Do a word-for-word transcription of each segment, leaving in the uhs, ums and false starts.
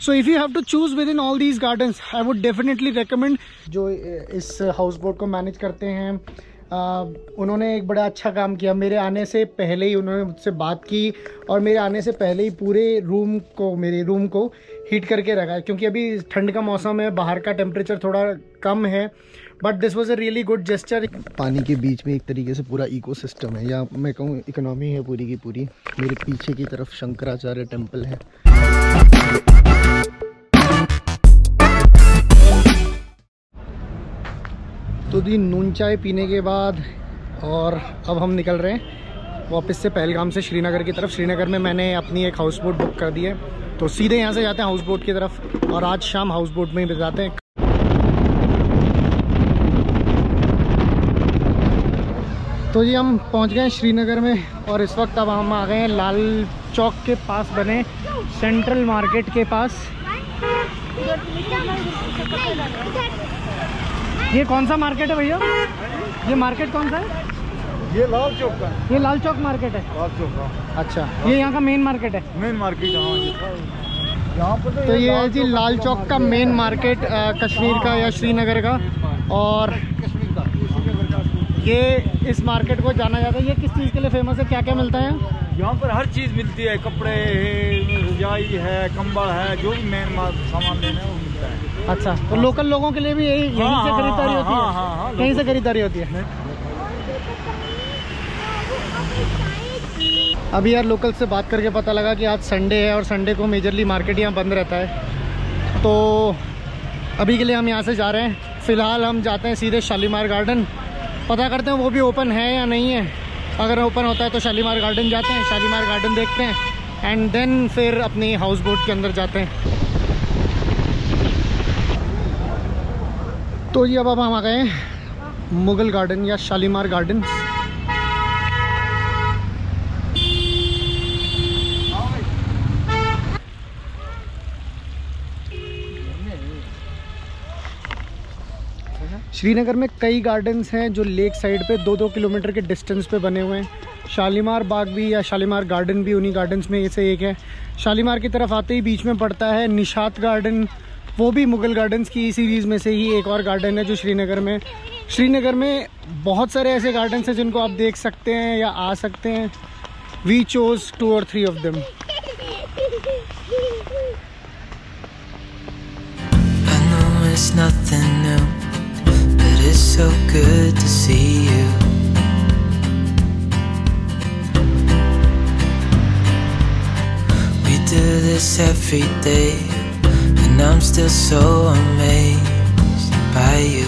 So if you have to choose within all these gardens I would definitely recommend. जो इस house boat को manage करते हैं Uh, उन्होंने एक बड़ा अच्छा काम किया। मेरे आने से पहले ही उन्होंने मुझसे बात की और मेरे आने से पहले ही पूरे रूम को मेरे रूम को हीट करके रखा है, क्योंकि अभी ठंड का मौसम है, बाहर का टेम्परेचर थोड़ा कम है। But this was a really good gesture. पानी के बीच में एक तरीके से पूरा इकोसिस्टम है, या मैं कहूँ इकोनॉमी है पूरी की पूरी। मेरे पीछे की तरफ शंकराचार्य टेम्पल है। तो दी नून चाय पीने के बाद और अब हम निकल रहे हैं वापस से पहलगाम से श्रीनगर की तरफ। श्रीनगर में मैंने अपनी एक हाउस बोट बुक कर दी है, तो सीधे यहाँ से जाते हैं हाउस बोट की तरफ और आज शाम हाउस बोट में ही बिताते हैं। तो जी हम पहुँच गए हैं श्रीनगर में और इस वक्त अब हम आ गए हैं लाल चौक के पास बने सेंट्रल मार्केट के पास। ये कौन सा मार्केट है भैया? ये मार्केट कौन सा है? ये लाल चौक का। ये लाल चौक मार्केट है? लाल चौक का। अच्छा, ये यहाँ का मेन मार्केट है? मेन मार्केट यहाँ पर। तो ये है जी लाल चौक का मेन मार्केट कश्मीर का या श्रीनगर का। और ये इस मार्केट को जाना जाता है। ये किस चीज़ के लिए फेमस है, क्या क्या मिलता है यहाँ पर? हर चीज़ मिलती है, कपड़े है, रजाई है, कंबल है, जो भी मेन सामान लेना है वो मिलता है। अच्छा, तो लोकल लोगों के लिए भी यही यहीं हाँ, से खरीदारी हाँ, होती है? हाँ, हाँ, हाँ, कहीं से खरीदारी होती है? अभी यार लोकल से बात करके पता लगा कि आज संडे है और संडे को मेजरली मार्केट यहाँ बंद रहता है। तो अभी के लिए हम यहाँ से जा रहे हैं। फ़िलहाल हम जाते हैं सीधे शालीमार गार्डन, पता करते हैं वो भी ओपन है या नहीं है। अगर ओपन होता है तो शालीमार गार्डन जाते हैं, शालीमार गार्डन देखते हैं एंड देन फिर अपनी हाउस बोट के अंदर जाते हैं। तो जी अब अब हम आ गए हैं मुगल गार्डन या शालीमार गार्डन। श्रीनगर में कई गार्डन्स हैं जो लेक साइड पे दो दो किलोमीटर के डिस्टेंस पे बने हुए हैं। शालीमार बाग भी या शालीमार गार्डन भी उन्हीं गार्डन्स में से एक है। शालीमार की तरफ आते ही बीच में पड़ता है निशात गार्डन, वो भी मुगल गार्डन्स की सीरीज़ में से ही एक और गार्डन है जो श्रीनगर में। श्रीनगर में बहुत सारे ऐसे गार्डन्स हैं जिनको आप देख सकते हैं या आ सकते हैं। वी चोज टू और three of them. It's so good to see you. We do this every day, and I'm still so amazed by you.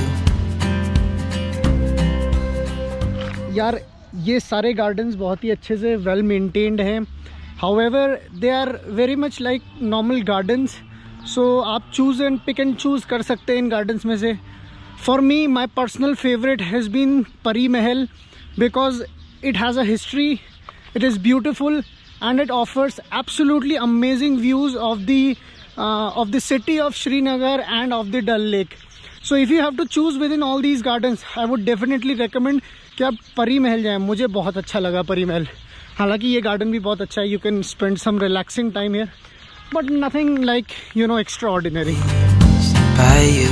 यार ये सारे गार्डन्स बहुत ही अच्छे से वेल मेंटेन्ड हैं। However they are very much like normal gardens, so आप choose and pick and choose कर सकते हैं इन गार्डन्स में से। For me, my personal favorite has been Pari Mahal because it has a history, it is beautiful and it offers absolutely amazing views of the uh, of the city of Srinagar and of the Dal Lake. So if you have to choose within all these gardens, I would definitely recommend कि आप परी महल जाएं। मुझे बहुत अच्छा लगा परी महल। हालांकि ये गार्डन भी बहुत अच्छा है, you can spend some relaxing time here, but nothing like you know extraordinary. By you.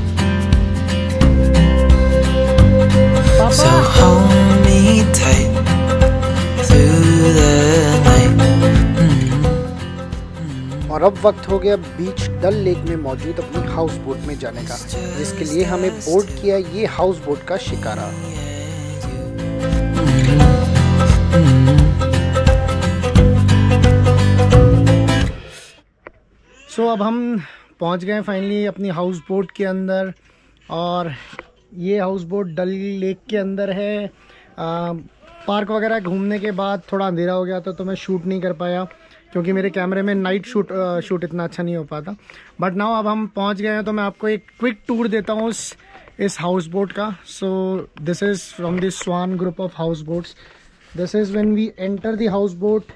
So hold me tight through the night. Mm-hmm. और अब वक्त हो गया बीच डल लेक में मौजूद अपनी हाउस बोट में जाने का, जिसके लिए हमें बोर्ड किया ये हाउस बोट का शिकारा। सो so, अब हम पहुंच गए फाइनली अपनी हाउस बोट के अंदर और ये हाउस बोट डल लेक के अंदर है। आ, पार्क वगैरह घूमने के बाद थोड़ा अंधेरा हो गया था तो मैं शूट नहीं कर पाया क्योंकि मेरे कैमरे में नाइट शूट आ, शूट इतना अच्छा नहीं हो पाता। बट नाउ अब हम पहुंच गए हैं तो मैं आपको एक क्विक टूर देता हूँ इस इस हाउस बोट का। So this is from this swan group of house boats. This is when we enter the house boat.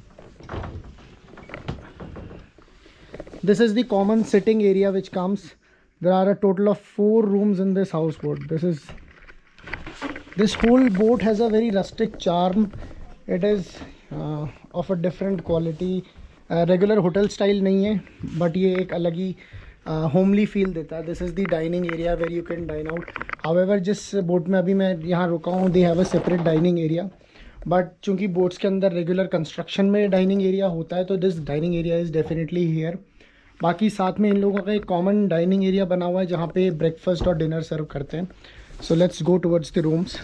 This is the common sitting area which comes. There are a total of four rooms in this houseboat. This is this whole boat has a very rustic charm. It is uh, of a different quality. Regular hotel style नहीं है, but ये एक अलग ही homely feel देता है। This is the dining area where you can dine out. However जिस boat में अभी मैं यहाँ रुका हूँ, they have a separate dining area, but चूँकि बोट्स के अंदर रेगुलर कंस्ट्रक्शन में डाइनिंग एरिया होता है, तो this dining area is definitely here. बाकी साथ में इन लोगों का एक कॉमन डाइनिंग एरिया बना हुआ है जहाँ पे ब्रेकफास्ट और डिनर सर्व करते हैं। So let's go towards the rooms.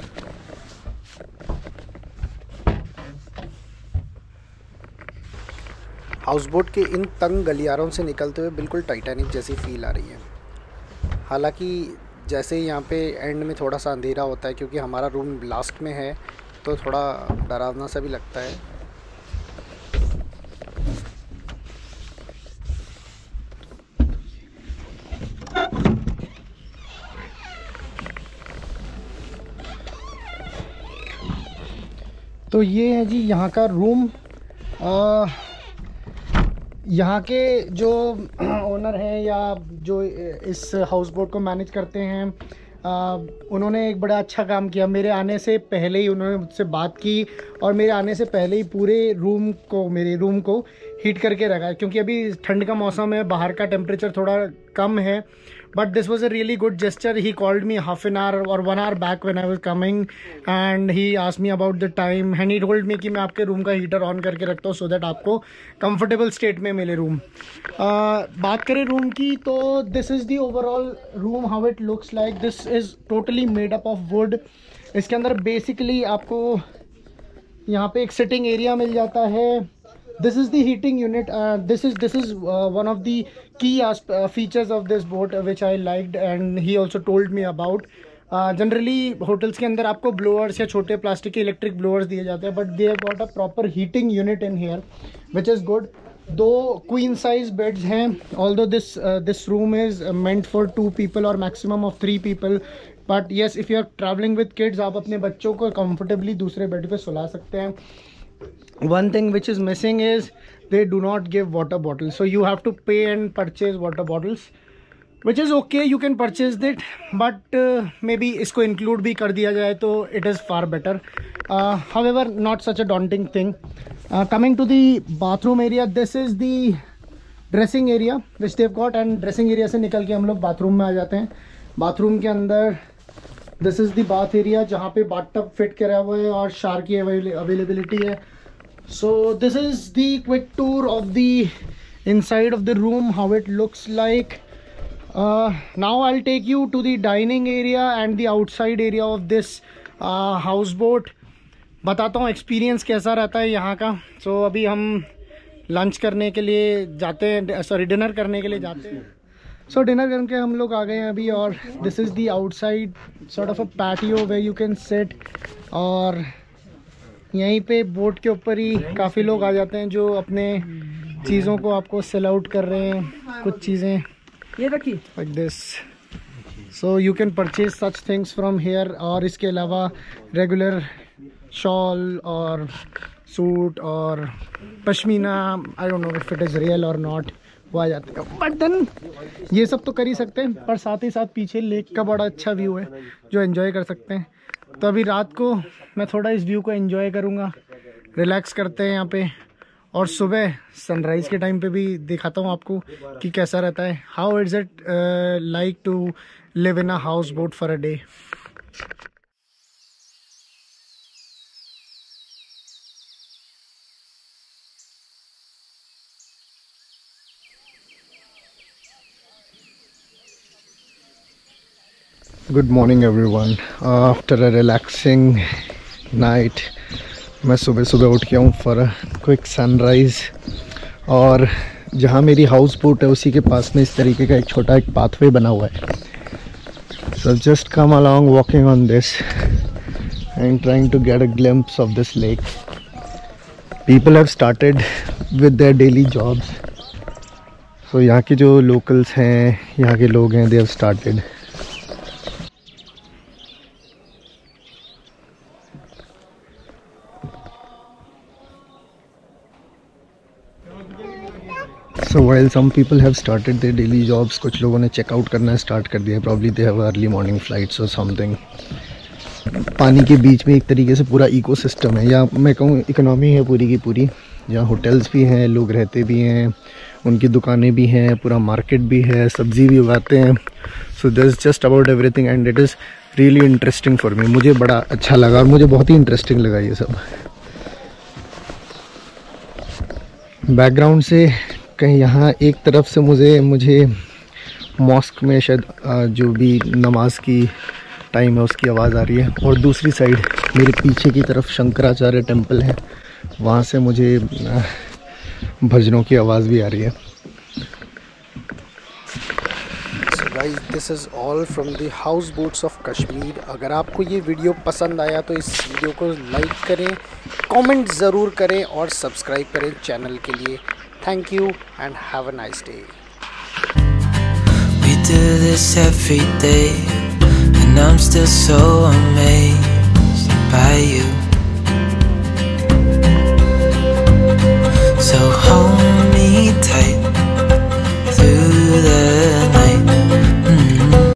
House boat के इन तंग गलियारों से निकलते हुए बिल्कुल टाइटैनिक जैसी फील आ रही है। हालांकि जैसे ही यहाँ पे एंड में थोड़ा सा अंधेरा होता है, क्योंकि हमारा रूम लास्ट में है, तो थोड़ा डरावना सा भी लगता है। तो ये है जी यहाँ का रूम। आ, यहाँ के जो ओनर हैं या जो इस हाउस बोट को मैनेज करते हैं, आ, उन्होंने एक बड़ा अच्छा काम किया। मेरे आने से पहले ही उन्होंने मुझसे बात की और मेरे आने से पहले ही पूरे रूम को मेरे रूम को हीट करके रखा है, क्योंकि अभी ठंड का मौसम है, बाहर का टेम्परेचर थोड़ा कम है। But this was a really good gesture. He called me half an hour or one hour back when I was coming, and he asked me about the time, and he told me कि मैं आपके room का heater on करके रखता हूँ so that आपको comfortable state में मिले रूम। uh, बात करें रूम की, तो this is the overall room how it looks like. This is totally made up of wood. इसके अंदर basically आपको यहाँ पे एक sitting area मिल जाता है। This is the heating unit. Uh, this is this is uh, one of the key asp uh, features of this boat, uh, which I liked, and he also told me about. Generally uh, hotels के अंदर आपको blowers या छोटे plastic के electric blowers दिए जाते हैं, but they have got a proper heating unit in here, which is good. दो क्वीन साइज बेड्स हैं, although this this room is meant for two people और maximum of three people, but yes if you are travelling with kids, आप अपने बच्चों को comfortably दूसरे bed पे सुला सकते हैं। One thing which is missing is they do not give water bottles, so you have to pay and purchase water bottles, which is okay, you can purchase it, but uh, maybe इसको include भी कर दिया जाए तो it is far better. Uh, however, not such a daunting thing. Uh, coming to the bathroom area, this is the dressing area which they've got, and dressing area से निकल के हम लोग bathroom में आ जाते हैं। bathroom के अंदर this is the bath area जहाँ पे bathtub fit करा हुआ है और shower की availability है। So this is the quick tour of the inside of the room, how it looks like. Uh, now I'll take you to the dining area and the outside area of this uh, houseboat. बताता हूँ experience कैसा रहता है यहाँ का। So अभी हम lunch करने के लिए जाते हैं, सॉरी डिनर करने के लिए जाते हैं। सो डिनर करके हम लोग आ गए हैं अभी, और this is the outside sort of a patio where you can sit, और यहीं पे बोट के ऊपर ही काफ़ी लोग आ जाते हैं जो अपने चीज़ों को आपको सेल आउट कर रहे हैं, कुछ चीज़ें ये रखी like this, so you can purchase such things from here. और इसके अलावा रेगुलर शॉल और सूट और pashmina, I don't know if it is real और नॉट, वो आ जाते हैं। बट देन ये सब तो कर ही सकते हैं, पर साथ ही साथ पीछे लेक का बड़ा अच्छा व्यू है जो एंजॉय कर सकते हैं। तो अभी रात को मैं थोड़ा इस व्यू को एंजॉय करूँगा, रिलैक्स करते हैं यहाँ पे, और सुबह सनराइज़ के टाइम पे भी दिखाता हूँ आपको कि कैसा रहता है, how is it like to live in a house boat for a day. Good morning everyone. After a relaxing night मैं सुबह सुबह उठ गया हूँ फॉर अ क्विक सनराइज़, और जहाँ मेरी हाउस बोट है उसी के पास में इस तरीके का एक छोटा एक पाथवे बना हुआ है। So just come along walking on this and trying to get a glimpse of this lake. People have started with their daily jobs, so यहाँ के जो लोकल्स हैं, यहाँ के लोग हैं, they have started. So while some people have started their daily jobs, कुछ लोगों ने चेकआउट करना स्टार्ट कर दिया, probably they have early morning flights or something। पानी के बीच में एक तरीके से पूरा इकोसिस्टम है, या मैं कहूँ इकोनॉमी है पूरी की पूरी। जहाँ होटल्स भी हैं, लोग रहते भी हैं, उनकी दुकानें भी हैं, पूरा मार्केट भी है, सब्ज़ी भी उगाते हैं। So this is just about everything and it is really interesting for me. मुझे बड़ा अच्छा लगा और मुझे बहुत ही इंटरेस्टिंग लगा ये सब। बैकग्राउंड से कहीं यहाँ एक तरफ से मुझे मुझे मॉस्क में शायद जो भी नमाज की टाइम है उसकी आवाज़ आ रही है, और दूसरी साइड मेरे पीछे की तरफ शंकराचार्य टेम्पल है, वहाँ से मुझे भजनों की आवाज़ भी आ रही है। So guys, this is all from the house boats of Kashmir. अगर आपको ये वीडियो पसंद आया तो इस वीडियो को लाइक करें, कमेंट ज़रूर करें और सब्सक्राइब करें चैनल के लिए। Thank you and have a nice day. We do this every day, and I'm still so amazed by you. So hold me tight through